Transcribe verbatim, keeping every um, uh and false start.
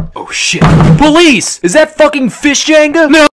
Oh shit. Police! Is that fucking fish Jenga? No!